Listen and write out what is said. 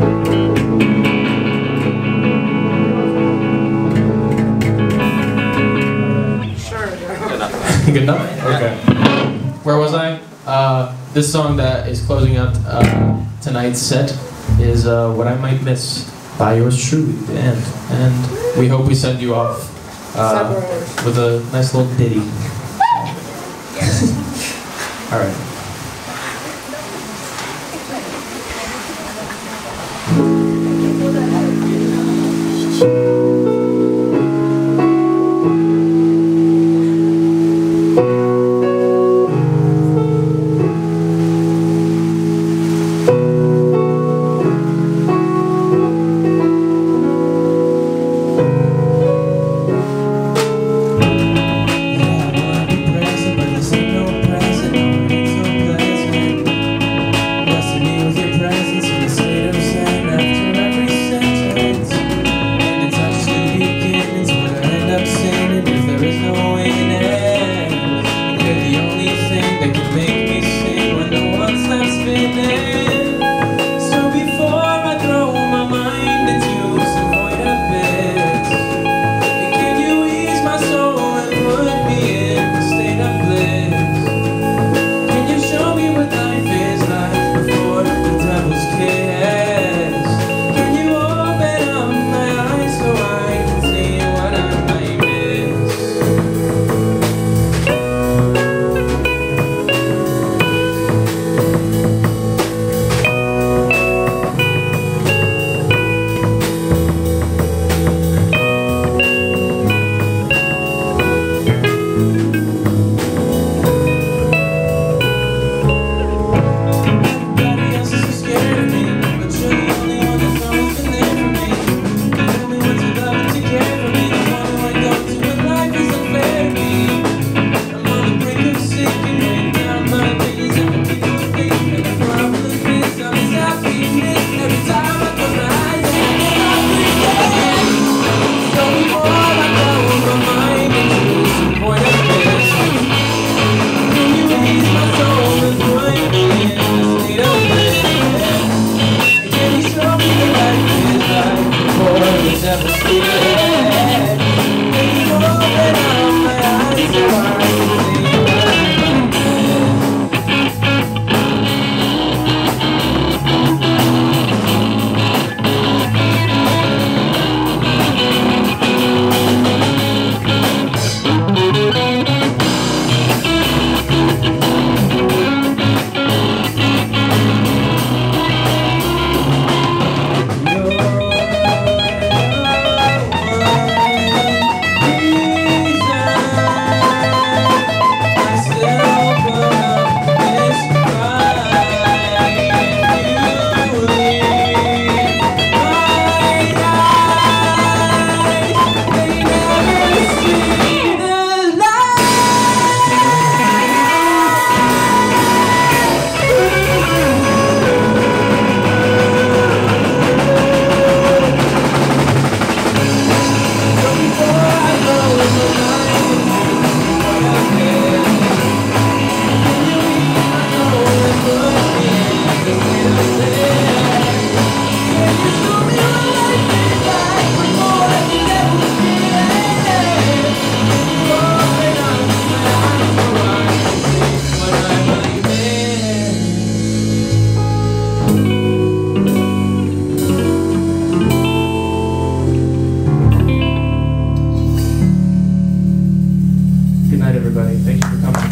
Good enough? Okay. Where was I? This song that is closing out tonight's set is What I Might Miss by yours truly, the end. And we hope we send you off with a nice little ditty. All right. Good night, everybody. Thank you for coming.